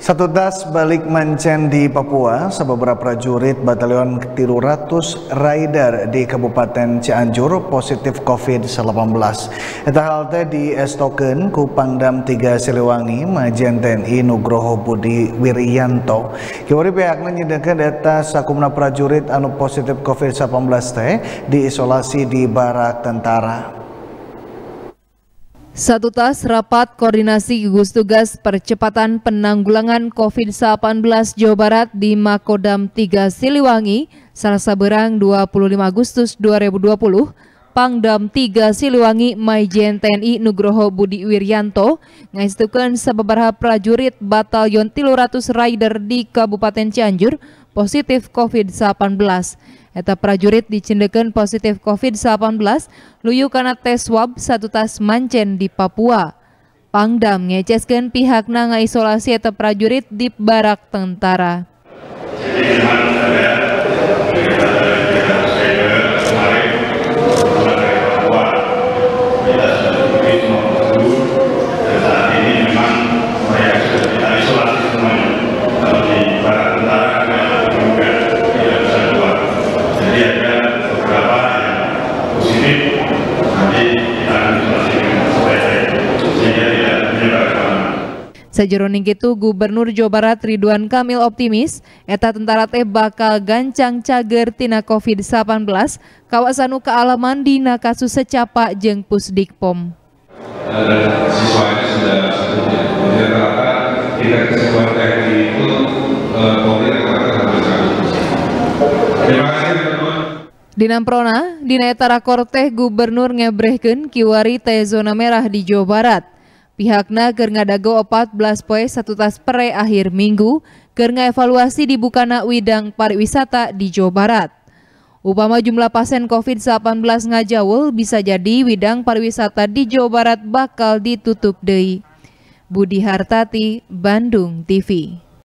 Satu tas balik mancen di Papua, sababaraha prajurit Batalion 300 Raider di Kabupaten Cianjur positif COVID-19. Eta hal teh diestokeun ku Pangdam 3 Siliwangi Majen TNI Nugroho Budi Wiryanto. Kiwari pihakna nyidengkeun eta sakumna prajurit anu positif COVID-19 teh diisolasi di barak tentara. Satu tas rapat koordinasi gugus tugas percepatan penanggulangan COVID-19 Jawa Barat di Makodam 3 Siliwangi, Selasa berang 25 Agustus 2020, Pangdam 3 Siliwangi Majen TNI Nugroho Budi Wiryanto ngaistukeun sababaraha prajurit Batalion 300 Raider di Kabupaten Cianjur positif COVID-19. Eta prajurit dicendekeun positif COVID-19 luyu kana tes swab satu tas mancen di Papua. Pangdam ngeceskeun pihakna ngaisolasi eta prajurit di barak tentara. Sajeroning kitu Gubernur Jawa Barat Ridwan Kamil optimis eta tentara teh bakal gancang cager tina COVID-19 kawasan nu kaalaman dina kasus secapa jeung Pusdikpom. Siswanya sudah satunya. Rata-rata tingkat kesembuhan TNI itu COVID rata-rata hampir 100%. Terima kasih teman-teman. Dinamprona dina eta rakor teh Gubernur ngebrehkeun kiwari teh zona merah di Jawa Barat. Pihakna keur ngadago 14 poe satu tas pere akhir minggu keur ngaevaluasi dibukana widang pariwisata di Jawa Barat. Upama jumlah pasien COVID-19 ngajaul bisa jadi widang pariwisata di Jawa Barat bakal ditutup deui. Budi Hartati, Bandung TV.